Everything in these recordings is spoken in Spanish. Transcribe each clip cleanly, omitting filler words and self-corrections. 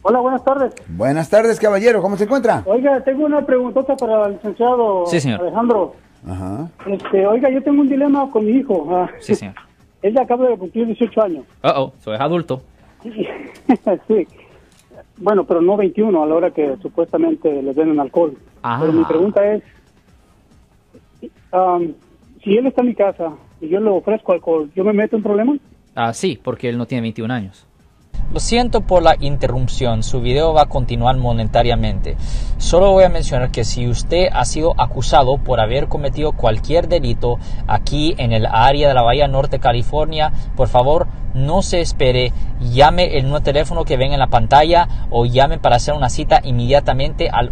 Hola, buenas tardes. Buenas tardes, caballero. ¿Cómo se encuentra? Oiga, tengo una preguntota para el licenciado Sí, señor. Alejandro. Ajá. Oiga, yo tengo un dilema con mi hijo. Sí, señor. Él acaba de cumplir 18 años. So es adulto. Sí. Bueno, pero no 21 a la hora que supuestamente les venden alcohol. Ah. Pero mi pregunta es, si él está en mi casa y yo le ofrezco alcohol, ¿yo me meto en problemas? Sí, porque él no tiene 21 años. Lo siento por la interrupción, su video va a continuar momentáneamente. Solo voy a mencionar que si usted ha sido acusado por haber cometido cualquier delito aquí en el área de la Bahía Norte, California, por favor no se espere, llame el nuevo teléfono que ven en la pantalla o llame para hacer una cita inmediatamente al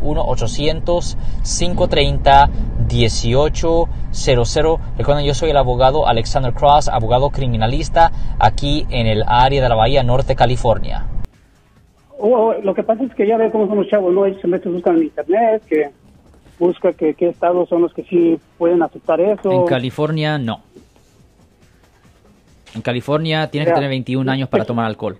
1-800-530-1800. Recuerden, yo soy el abogado Alexander Cross, abogado criminalista aquí en el área de la Bahía Norte, California. Lo que pasa es que ya ve cómo son los chavos, ¿no? Ellos se meten, buscan en internet, que busca qué estados son los que sí pueden aceptar eso. En California, no. En California tienes que tener 21 años para tomar alcohol.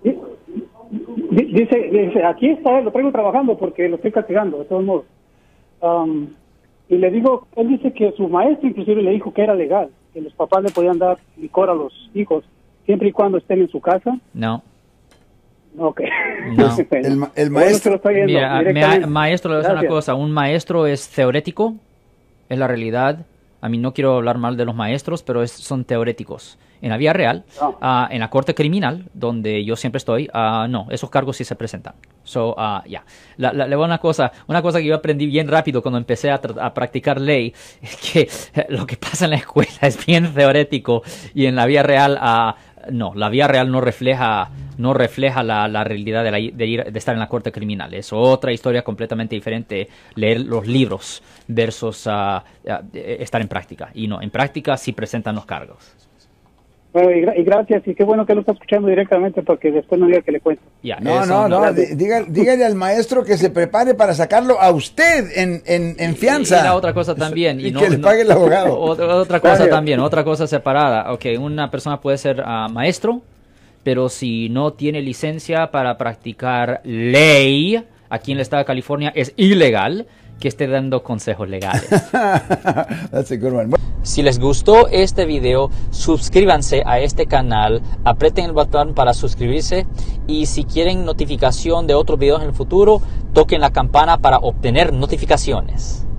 Dice, aquí está, lo traigo trabajando porque lo estoy castigando, de todos modos. Y le digo, él dice que su maestro inclusive le dijo que era legal, que los papás le podían dar licor a los hijos, siempre y cuando estén en su casa. No. Ok. No. El maestro... Mira, maestro, le voy a decir una cosa. Un maestro es teórico, es la realidad. A mí no quiero hablar mal de los maestros, pero son teóricos. En la vía real, en la corte criminal, donde yo siempre estoy, no, esos cargos sí se presentan. Le voy a una cosa que yo aprendí bien rápido cuando empecé a practicar ley, es que lo que pasa en la escuela es bien teórico y en la vía real, no, la vía real no refleja la realidad de estar en la corte criminal. Es otra historia completamente diferente leer los libros versus estar en práctica. Y no, en práctica sí presentan los cargos. Bueno, y gracias, y qué bueno que lo está escuchando directamente para que después no diga que le cuente. No, dígale al maestro que se prepare para sacarlo a usted en fianza. Y la otra cosa también. Y que le pague el abogado. Otra cosa también, otra cosa separada. Ok, una persona puede ser maestro, pero si no tiene licencia para practicar ley, aquí en el estado de California es ilegal que esté dando consejos legales. That's a good one. Si les gustó este video, suscríbanse a este canal, aprieten el botón para suscribirse y si quieren notificación de otros videos en el futuro, toquen la campana para obtener notificaciones.